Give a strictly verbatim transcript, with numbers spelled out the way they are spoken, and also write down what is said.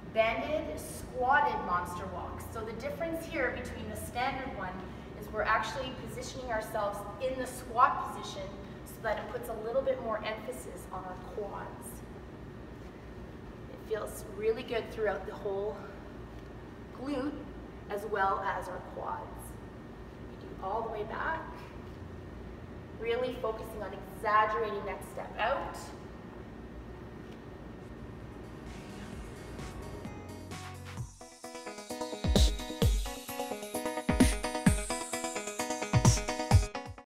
banded, squatted monster walks. So the difference here between the standard one is we're actually positioning ourselves in the squat position so that it puts a little bit more emphasis on our quads. It feels really good throughout the whole glute as well as our quads. We do all the way back, really focusing on exaggerating that step out.